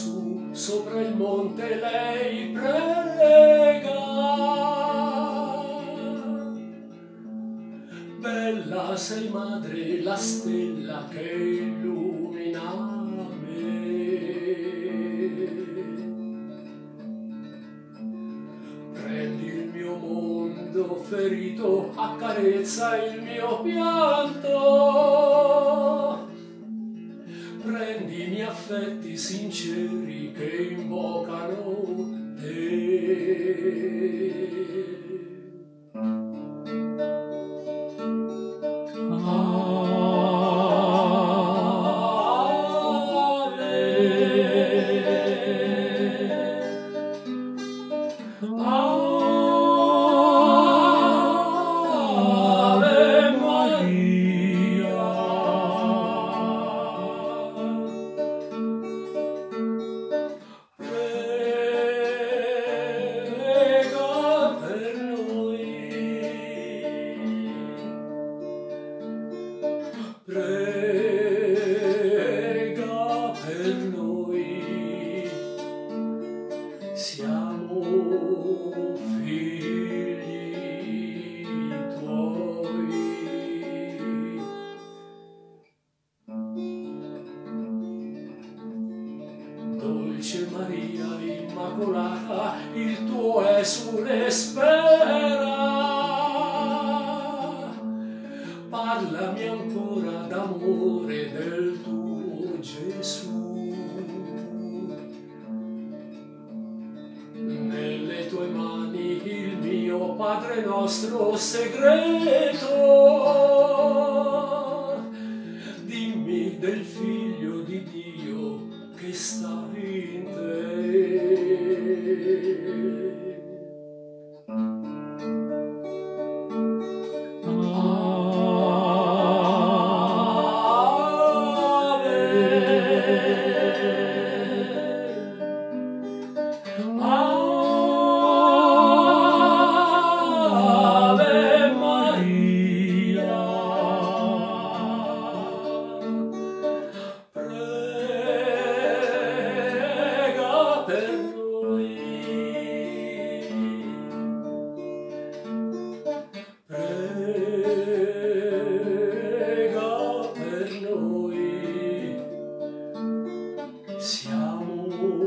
lassù sopra il monte lei prega. Bella sei madre, la stella che illumina me. Prendi il mio mondo ferito, accarezza il mio pianto. Prendi i miei affetti sinceri che invocano te. Prega per noi, siamo figli tuoi. Dolce Maria Immacolata, il tuo esule spera. Parlami ancora d'amore del tuo Gesù. Nelle tue mani il mio Padre nostro segreto. Dimmi del Figlio di Dio che sta in te. Siamo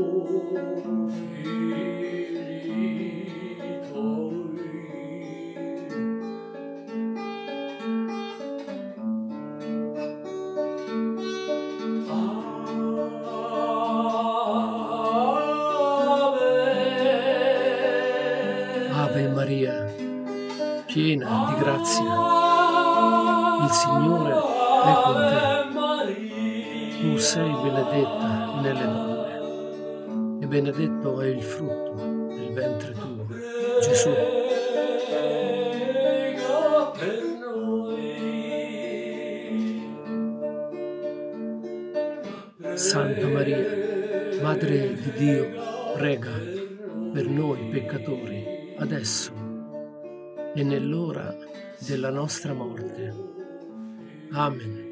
figli tuoi. Ave Maria, piena di grazia, il Signore è con te. Tu sei benedetta nelle donne, e benedetto è il frutto del ventre tuo, Gesù. Prega per noi. Santa Maria, Madre di Dio, prega per noi peccatori, adesso e nell'ora della nostra morte. Amen.